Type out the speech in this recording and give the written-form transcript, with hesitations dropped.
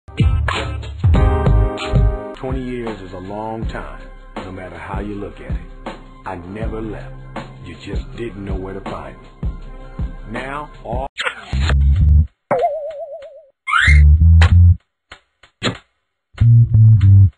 20 years is a long time, no matter how you look at it. I never left. You just didn't know where to find me. Now, all